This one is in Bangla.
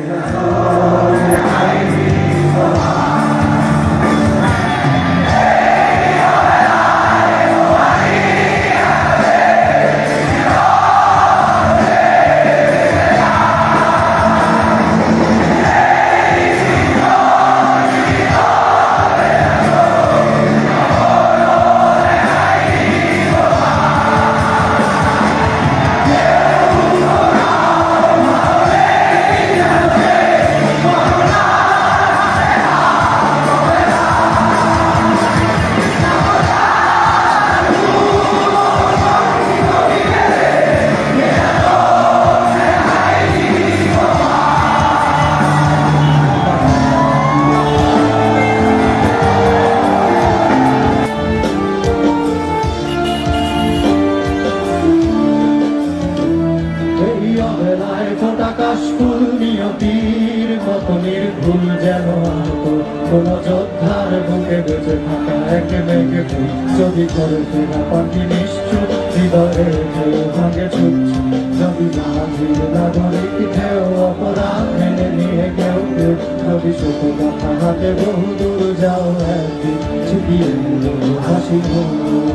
নিয়তির মতো নির্ভুল যেন কোন যোদ্ধার বুকে বেঁচে থাকা এক মেঘে ফুল যদি করে ফেরা পাখি নিশ্চুপ হৃদয়ে ঢেউ ভাঙে ছুটছে যদি নাজির নাগরিক ঢেউ অপরাধ মেনে নিয়ে কেউ কেউ যদি শত কথা হাতে বহু দূর যাও একদিন ছুটিয়ে হাসি